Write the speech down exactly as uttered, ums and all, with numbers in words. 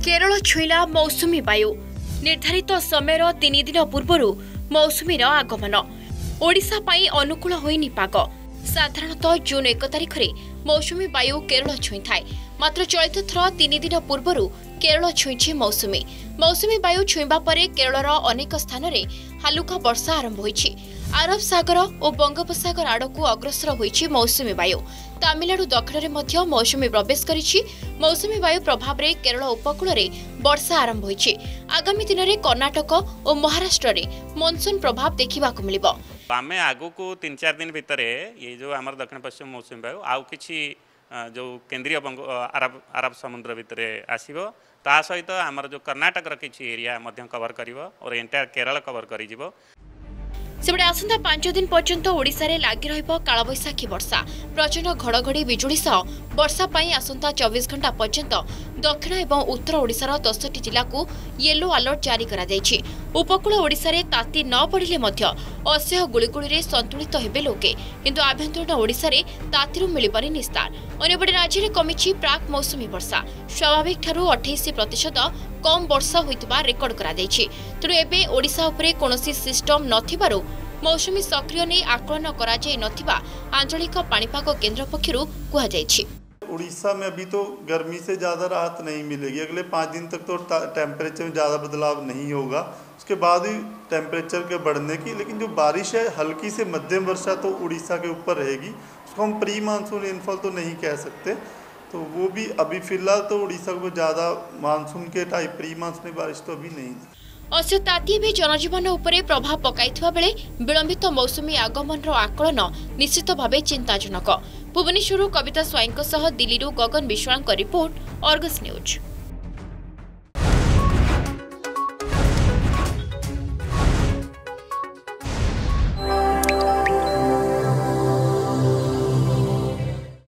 केरल छुईला मौसुमी वायु निर्धारित समय तीन दिन पूर्व मौसुमीर आगमन ओडिशा पई अनुकूल होइनि पाग साधारणतः जून एक तारिख में मौसुमी वायु केरल छुई थाए मात्र चलित थर तीन दिन पूर्व केरल छुईछि मौसुमी मौसुमी वायु छुईबा परे केरलर अनेक स्थान में हालुका वर्षा आरंभ होइछि। आरब सागर और बंगोपसागर आड़कू अग्रसर होइछि मौसुमी वायु। तमिलनाडु दक्षिण में मध्य मौसुमी प्रवेश करिछि। मौसुमी वायु प्रभाव रे केरल उपकूल रे वर्षा आरंभ होइछि। आगामी दिन में कर्णाटक और महाराष्ट्र रे मॉनसून प्रभाव देखा मिलिबो। आमे आगु को तीन चार दिन भितर ये जो आम दक्षिण पश्चिम मौसुमी वायु आउ किछि जो केंद्रीय बंग अरब अरब समुद्र भितर आसीबो ता सहित आमर जो कर्णाटक किछि एरिया मध्य कवर करिवो और एंटायर केरल कवर करिजिवो। सेबडे आसंता पांच दिन पर्यंत ओडिशा रे लागि रहिबो कालबैसाखी वर्षा प्रचंड घड़घड़ी बिजुली सह वर्षा पाई आसंता चौबीस घंटा पर्यंत दक्षिण एवं उत्तर ओडिशार दसटी जिला को येलो अलर्ट जारी करा जायछि। उपकूल ओडिशा रे ताती न पड़िले मध्य असह्य गुळीगुळी रे संतुलित हेबे लोके किंतु आभ्यंतरीण ओडिशा रे तातीरु मिलिबनि निस्तार। अन्यपटे राज्य रे कमिछि प्राक मौसुमी वर्षा स्वाभाविक ठारू अठाईस प्रतिशत कम वर्षा होइतबा रेकर्ड करा जायछि। तेणु एबे ओडिशा उपरे कोनोसी सिस्टम नथिबारु मौसुमी सक्रिय नै आकलन करा जाय नथिबा आंचलिक पाणीपाग केन्द्र पक्षरु कुहा जायछि। उड़ीसा में अभी तो गर्मी से ज़्यादा राहत नहीं मिलेगी। अगले पाँच दिन तक तो टेम्परेचर में ज़्यादा बदलाव नहीं होगा, उसके बाद ही टेम्परेचर के बढ़ने की। लेकिन जो बारिश है हल्की से मध्यम वर्षा तो उड़ीसा के ऊपर रहेगी। उसको हम प्री मानसून रेनफॉल तो नहीं कह सकते, तो वो भी अभी फिलहाल तो उड़ीसा को ज़्यादा मानसून के टाइप प्री मानसून बारिश तो अभी नहीं। अश्य ताती भी जनजीवन उपरे प्रभाव पकाइथिबा बेले विलंबित मौसुमी आगमन आकलन निश्चित भावे चिंताजनक। Bhubaneswar Kavita Swain Delhi Gagan Biswal report Argus news.